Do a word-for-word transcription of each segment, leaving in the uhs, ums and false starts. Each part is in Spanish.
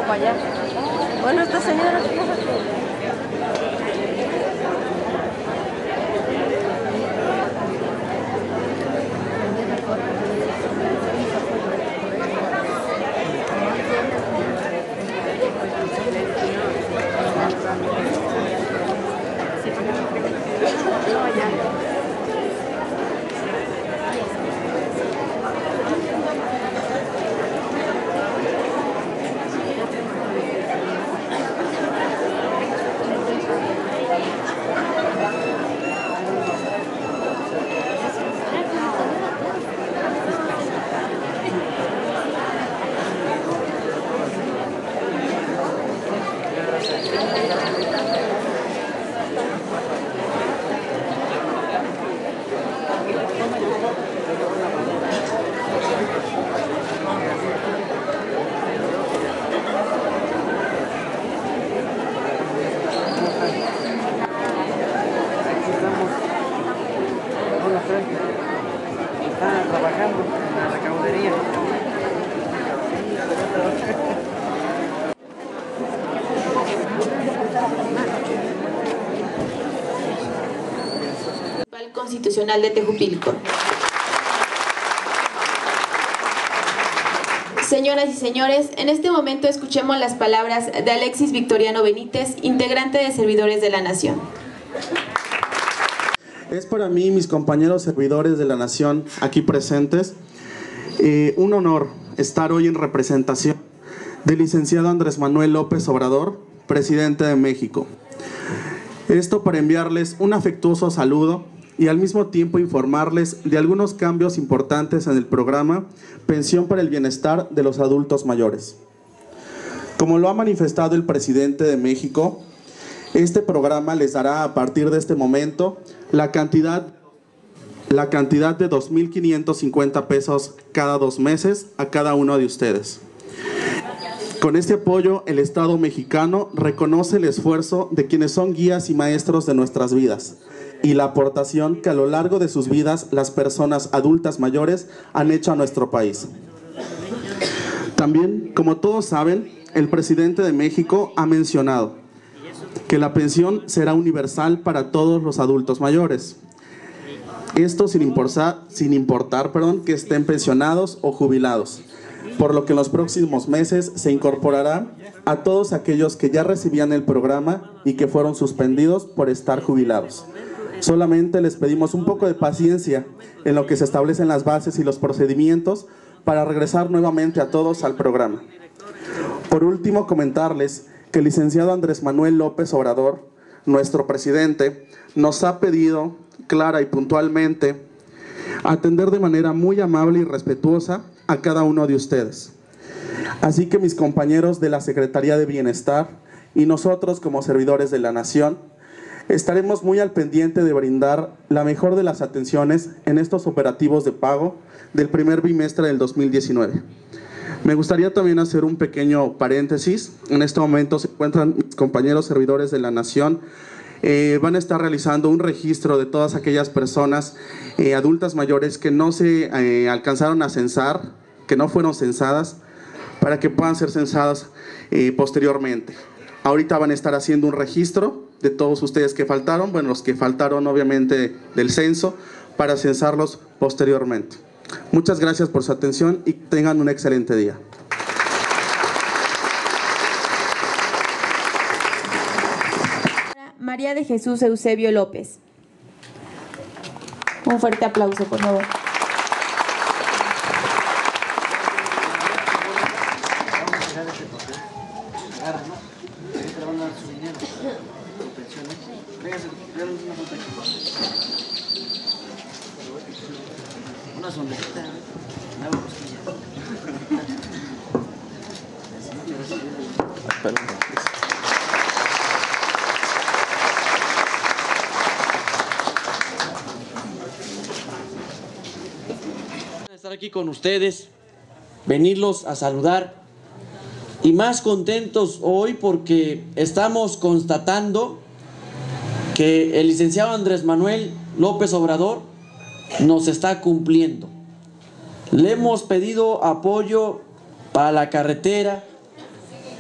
para allá. Bueno, esta señora... Está trabajando en la recaudería. Constitucional de Tejupilco. Señoras y señores, en este momento escuchemos las palabras de Alexis Victoriano Benítez, integrante de Servidores de la Nación. Es para mí, mis compañeros servidores de la Nación aquí presentes, eh, un honor estar hoy en representación del licenciado Andrés Manuel López Obrador, presidente de México. Esto para enviarles un afectuoso saludo y al mismo tiempo informarles de algunos cambios importantes en el programa Pensión para el Bienestar de los Adultos Mayores. Como lo ha manifestado el presidente de México, este programa les dará a partir de este momento la cantidad, la cantidad de dos mil quinientos cincuenta pesos cada dos meses a cada uno de ustedes. Con este apoyo, el Estado mexicano reconoce el esfuerzo de quienes son guías y maestros de nuestras vidas y la aportación que a lo largo de sus vidas las personas adultas mayores han hecho a nuestro país. También, como todos saben, el presidente de México ha mencionado que la pensión será universal para todos los adultos mayores. Esto sin importar, sin importar perdón, que estén pensionados o jubilados, por lo que en los próximos meses se incorporará a todos aquellos que ya recibían el programa y que fueron suspendidos por estar jubilados. Solamente les pedimos un poco de paciencia en lo que se establecen las bases y los procedimientos para regresar nuevamente a todos al programa. Por último, comentarles que el licenciado Andrés Manuel López Obrador, nuestro presidente, nos ha pedido clara y puntualmente atender de manera muy amable y respetuosa a cada uno de ustedes. Así que mis compañeros de la Secretaría de Bienestar y nosotros como servidores de la Nación estaremos muy al pendiente de brindar la mejor de las atenciones en estos operativos de pago del primer bimestre del dos mil diecinueve. Me gustaría también hacer un pequeño paréntesis. En este momento se encuentran mis compañeros servidores de la Nación. Eh, van a estar realizando un registro de todas aquellas personas eh, adultas mayores que no se eh, alcanzaron a censar, que no fueron censadas, para que puedan ser censadas eh, posteriormente. Ahorita van a estar haciendo un registro de todos ustedes que faltaron, bueno, los que faltaron obviamente del censo, para censarlos posteriormente. Muchas gracias por su atención y tengan un excelente día. María de Jesús Eusebio López. Un fuerte aplauso, por favor. Una sonrisita, una cosquilla. Estar aquí con ustedes, venirlos a saludar y más contentos hoy porque estamos constatando que el licenciado Andrés Manuel López Obrador nos está cumpliendo. Le hemos pedido apoyo para la carretera,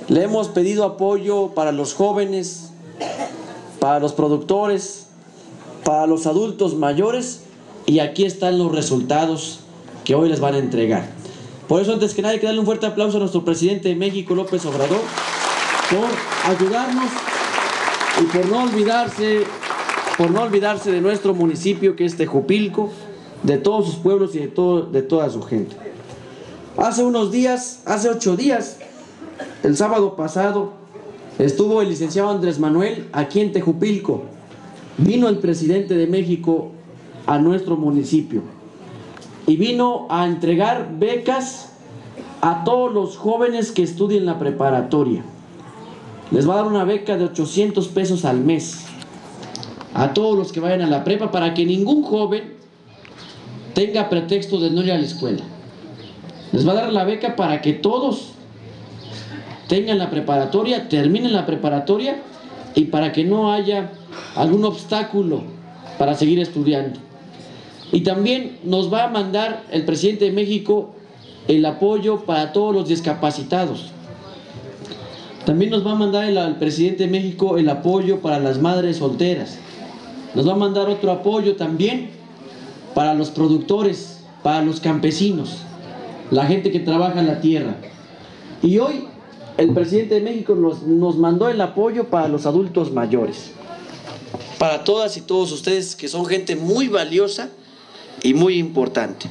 Le hemos pedido apoyo para los jóvenes, para los productores, para los adultos mayores, y aquí están los resultados que hoy les van a entregar. Por eso, antes que nada, hay que darle un fuerte aplauso a nuestro presidente de México, López Obrador, por ayudarnos y por no olvidarse, por no olvidarse de nuestro municipio, que es Tejupilco, de todos sus pueblos y de, todo, de toda su gente. Hace unos días, hace ocho días, el sábado pasado, estuvo el licenciado Andrés Manuel aquí en Tejupilco. Vino el presidente de México a nuestro municipio y vino a entregar becas a todos los jóvenes que estudien la preparatoria. Les va a dar una beca de ochocientos pesos al mes a todos los que vayan a la prepa, para que ningún joven tenga pretexto de no ir a la escuela. Les va a dar la beca para que todos tengan la preparatoria, terminen la preparatoria, y para que no haya algún obstáculo para seguir estudiando. Y también nos va a mandar el presidente de México el apoyo para todos los discapacitados. También nos va a mandar el, el presidente de México el apoyo para las madres solteras. Nos va a mandar otro apoyo también para los productores, para los campesinos, la gente que trabaja en la tierra. Y hoy el presidente de México nos, nos mandó el apoyo para los adultos mayores, para todas y todos ustedes, que son gente muy valiosa y muy importante.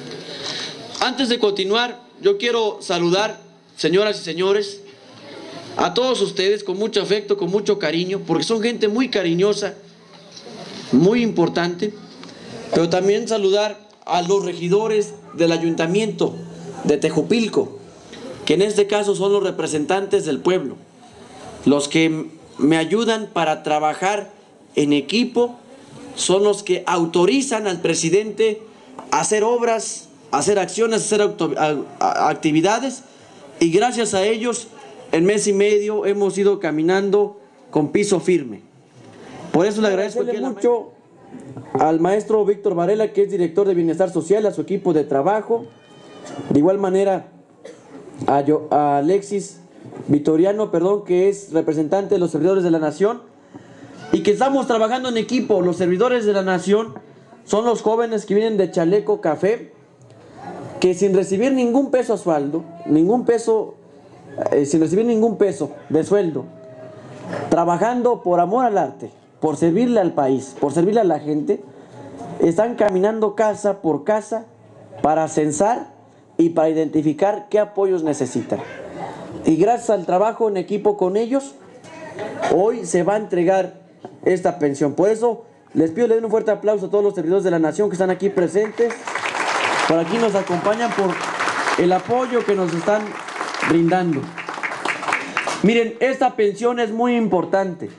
Antes de continuar, yo quiero saludar, señoras y señores, a todos ustedes con mucho afecto, con mucho cariño, porque son gente muy cariñosa, muy importante. Pero también saludar a los regidores del ayuntamiento de Tejupilco, que en este caso son los representantes del pueblo, los que me ayudan para trabajar en equipo, son los que autorizan al presidente a hacer obras, a hacer acciones, a hacer auto, a, a, actividades, y gracias a ellos en mes y medio hemos ido caminando con piso firme. Por eso le agradezco mucho al maestro Víctor Varela, que es director de Bienestar Social, a su equipo de trabajo. De igual manera a, yo, a Alexis Vitoriano, perdón, que es representante de los servidores de la Nación, y que estamos trabajando en equipo. Los servidores de la Nación son los jóvenes que vienen de Chaleco Café, que sin recibir ningún peso a sueldo, ningún peso, eh, sin recibir ningún peso de sueldo, trabajando por amor al arte, por servirle al país, por servirle a la gente, están caminando casa por casa para censar y para identificar qué apoyos necesitan. Y gracias al trabajo en equipo con ellos, hoy se va a entregar esta pensión. Por eso les pido, le den un fuerte aplauso a todos los servidores de la Nación que están aquí presentes, por aquí nos acompañan, por el apoyo que nos están brindando. Miren, esta pensión es muy importante,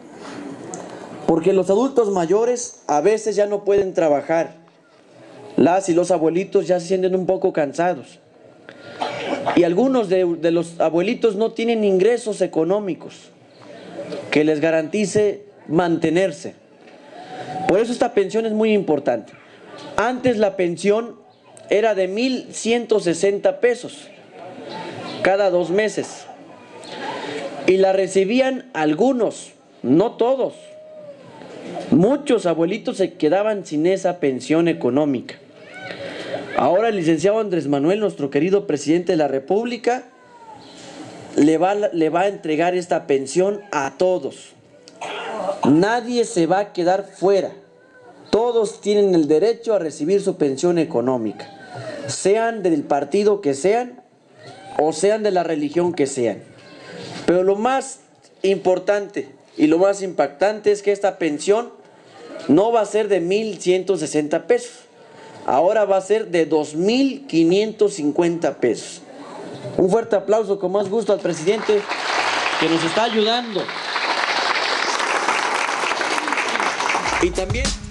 porque los adultos mayores a veces ya no pueden trabajar. Las y los abuelitos ya se sienten un poco cansados. Y algunos de, de los abuelitos no tienen ingresos económicos que les garantice mantenerse. Por eso esta pensión es muy importante. Antes la pensión era de mil ciento sesenta pesos cada dos meses. Y la recibían algunos, no todos. Muchos abuelitos se quedaban sin esa pensión económica. Ahora el licenciado Andrés Manuel, nuestro querido presidente de la República, le va, le va a entregar esta pensión a todos. Nadie se va a quedar fuera. Todos tienen el derecho a recibir su pensión económica, sean del partido que sean o sean de la religión que sean. Pero lo más importante y lo más impactante es que esta pensión no va a ser de mil ciento sesenta pesos. Ahora va a ser de dos mil quinientos cincuenta pesos. Un fuerte aplauso con más gusto al presidente, que nos está ayudando. Y también